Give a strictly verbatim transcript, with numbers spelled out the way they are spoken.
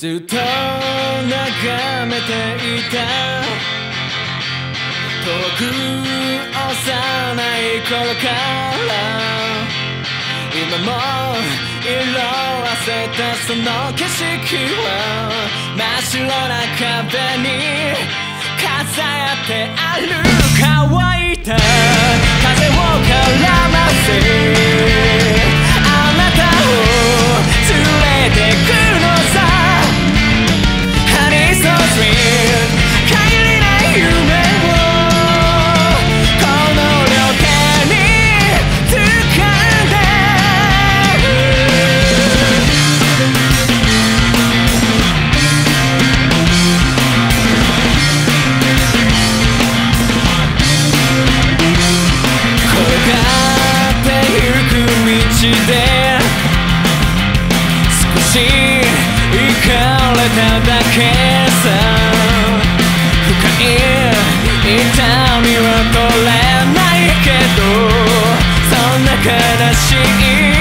ずっと眺めていた遠く幼い頃から今も色あせたその景色は真っ白な壁に飾ってある乾いた風を絡ませあなたを連れてくのさ Honey so sweet 限りない夢をこの両手に掴んで転がってゆく道で少し行かれただけさ深い痛みは取れないけどそんな悲しい